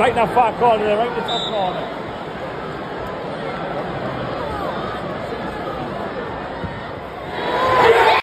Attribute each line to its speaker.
Speaker 1: right in that far corner there, right in the top corner.